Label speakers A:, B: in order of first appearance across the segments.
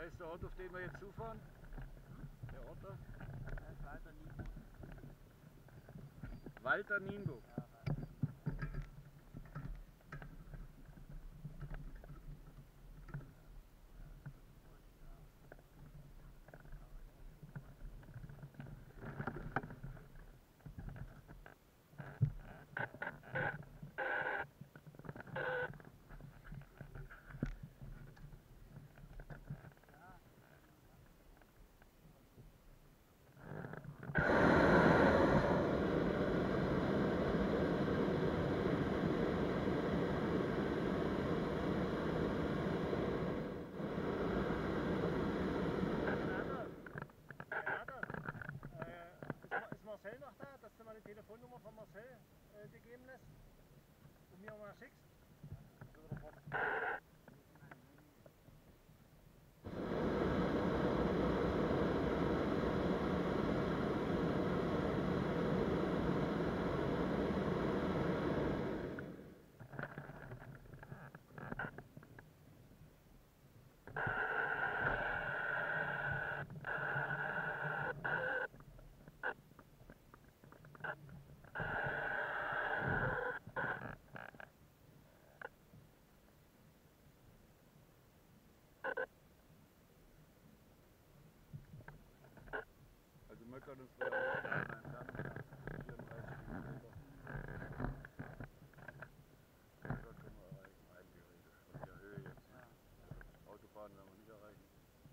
A: heißt der Ort, auf den wir jetzt zufahren? Der Ort da? Walter Nienburg.
B: Telefonnummer von Marcel gegeben lässt und mir mal schickst.
A: Also Möckern ist von der Entfernung 34 Kilometer. Da können wir erreichen, rein theoretisch. Von der Höhe jetzt. Autobahn werden wir nicht erreichen.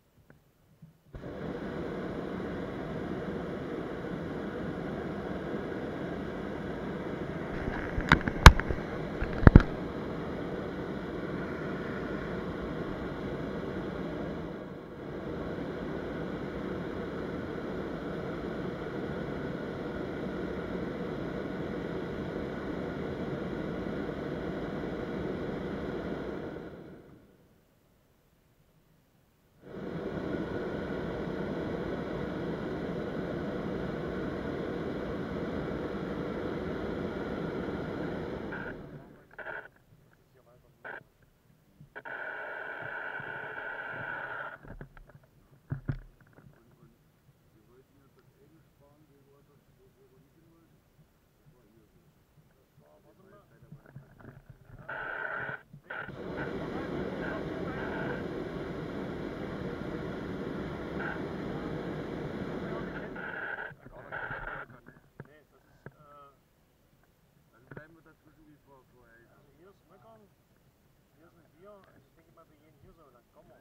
A: Hier ist Möckern, hier sind wir. Also ich denke mal, wir gehen hier so, dann kommen wir.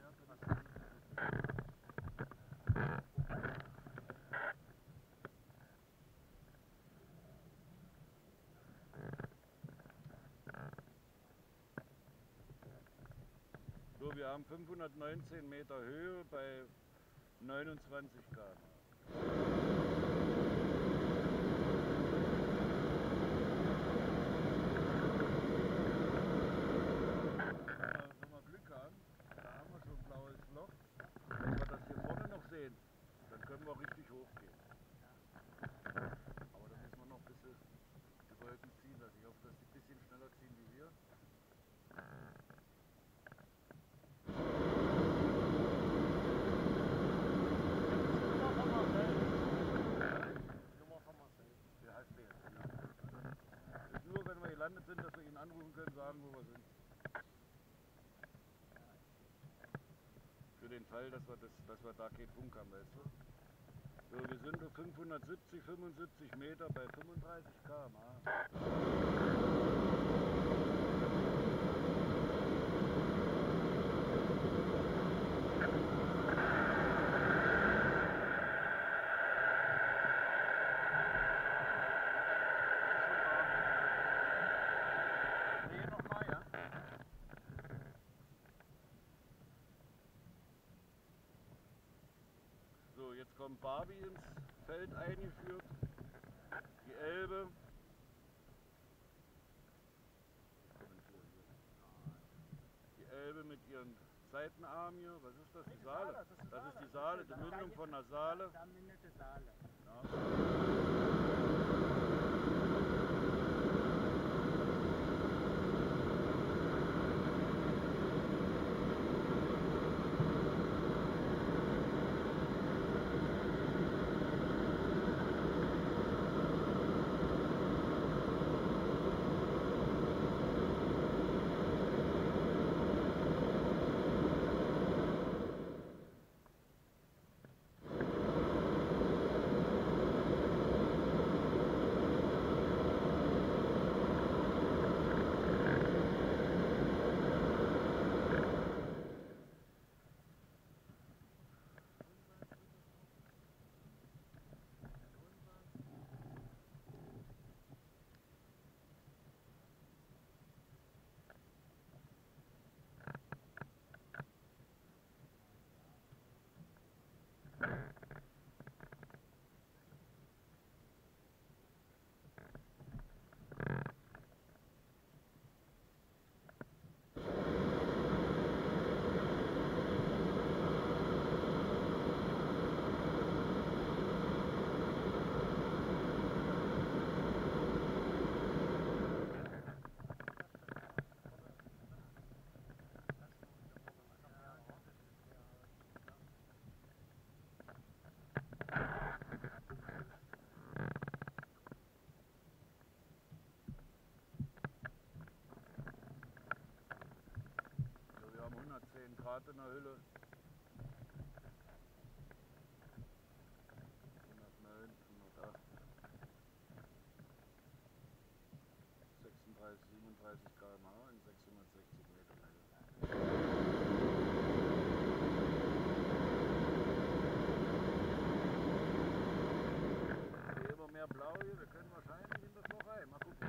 A: So, wir haben 519 Meter Höhe bei 29 Grad. Wenn wir Glück haben, da haben wir schon ein blaues Loch. Wenn wir das hier vorne noch sehen, dann können wir richtig hochgehen. Aber da müssen wir noch ein bisschen die Wolken ziehen lassen. Ich hoffe, dass die ein bisschen schneller ziehen wie wir. Der heißt der jetzt. Ist nur, wenn wir gelandet sind, dass wir ihn anrufen können, sagen, wo wir sind. Für den Fall, dass wir da keinen Funk haben, weißt du? So, wir sind auf 570, 75 Meter bei 35 km/h. So, jetzt kommt Barbie ins Feld eingeführt, die Elbe. Die Elbe mit ihren Seitenarmen hier, was ist das? Die Saale? Das ist die Saale, die Mündung von der Saale.
B: Da mündet die Saale.
A: Ja. 10 Grad in der Hülle. 109, 108, 36, 37 km/h in 660 Meter Höhe. Immer mehr Blau hier, wir können wahrscheinlich in das Loch rein. Mal gucken.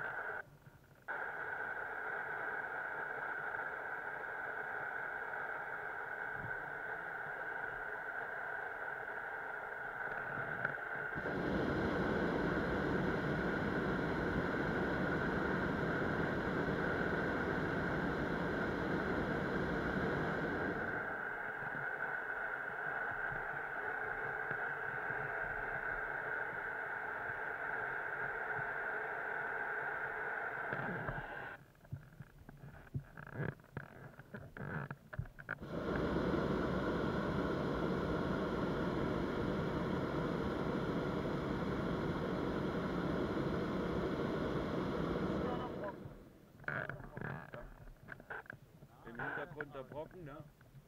A: Im Hintergrund der Brocken, ne?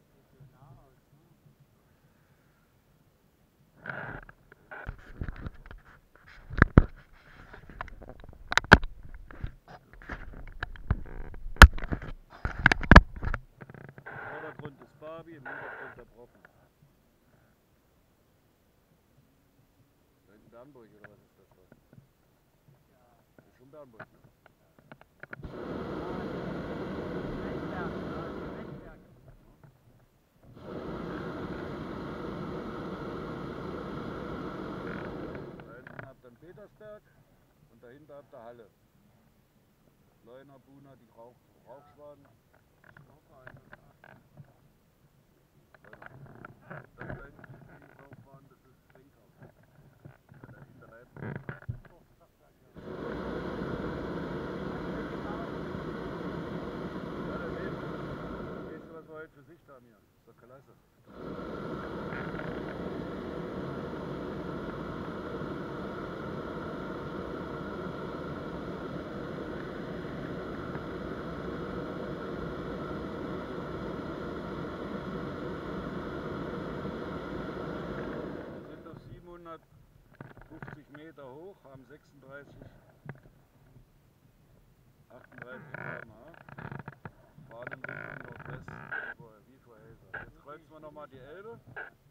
A: Im Vordergrund ist Barbie, im Hintergrund der Brocken. Da hinten Bernburg oder was ist das da? Das ist schon Bernburg, ne? Da hinten habt ihr den Petersberg und dahinter habt ihr Halle. Leuna, Buna, die Rauchschwaden. Das da hinten die Rauchschwaden, das ist Senkau. In der Leipzig. Ja, da gehst du, was wir heute für Sicht haben hier. Ist doch klasse. Wir sind auf 750 Meter hoch, haben 36, 38 km/h. Fahren in Richtung Nordwest, wie vorher gesagt. Jetzt kreuzen wir nochmal die Elbe.